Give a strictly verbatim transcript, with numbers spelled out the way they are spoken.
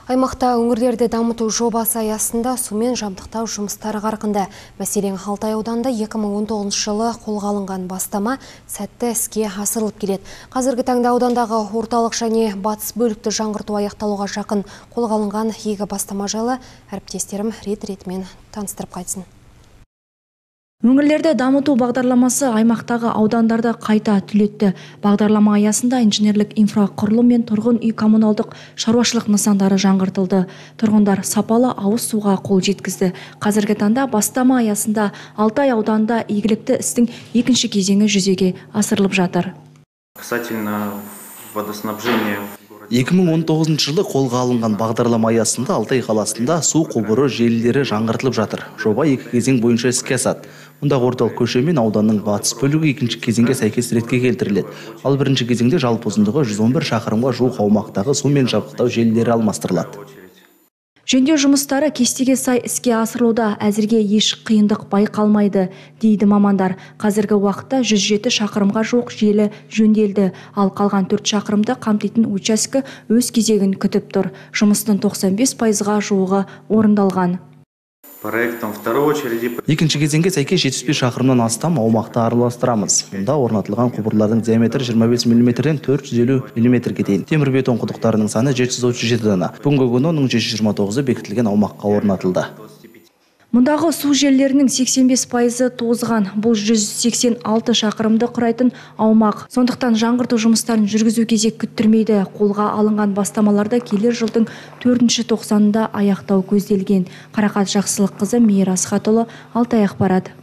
Аймақта өңірлерді дамыту жобасы аясында сумен жабдықтау жұмыстары қарқынды. Мәселен, Алтай ауданында екі мың он тоғызыншы жылы қолға алынған бастама сәтті іске асырылып келеді. Қазіргі таңда аудандағы орталық және батыс бөлікті жаңғырту аяқталуға жақын. Қолға алынған игі бастама жайлы әріптестерім рет-ретімен таныстырып қайтсын. Өңірлерді дамыту бағдарламасы аймақтағы аудандарда қайта түлетті. Бағдарлама аясында инженерлік инфрақұрылым мен тұрғын үй коммуналдық шаруашылық нысандары жаңғыртылды. Тұрғындар сапалы ауыз суға қол жеткізді. Қазіргі таңда бастама аясында Алтай ауданында игілікті істің екінші кезеңі жүзеге асырылып жатыр. Касательно водоснабжения екі мың он тоғызыншы жылы қолға алынған бағдарлама аясында Алтай қаласында су құбыры желілері жаңғыртылып жатыр. Жоба екі кезең бойынша іске асады. Мұндағы орталық көше мен ауданның батыс бөлігі екінші кезеңге сәйкес ретке келтіріледі. Ал бірінші кезеңде жалпы ұзындығы жүз он бір шақырымға жуық аумақтағы сумен жабдықтау желілері алмастырылады. Жөндеу жұмыстары кестеге сай іске асырылуда, әзірге еш қиындық байқалмайды, дейді мамандар. Қазіргі уақытта жүз жеті шақырымға жуық желі жөнделді, ал қалған төрт шақырымды қамтитын участке өз кезегін күтіп тұр. Жұмыстың тоқсан бес пайызға жуығы орындалған. Екінші кезеңге сәйкес жетпіс бес шақырымнан астам аумақты араластырамыз. Мұнда орнатылған құбырлардың диаметрі жиырма бес миллиметрден төрт жүз елу миллиметрге дейін. Темірбетон құдықтарының саны жеті жүз отыз жеті дана. Бүгінгі күні оның жүз жиырма тоғызы бекітілген аумаққа орнатылды. Мұндағы су желілерінің сексен бес пайызы тозған. Бұл жүз сексен алты шақырымды құрайтын аумақ. Сондықтан жаңғырту жұмыстарын жүргізу кезек күттірмейді. Қолға алынған бастамаларда келер жылдың төртінші тоқсанында аяқтау көзделген. Қарақат Жақсылыққызы, Мейір Асхатұлы, Алтай ақпарат.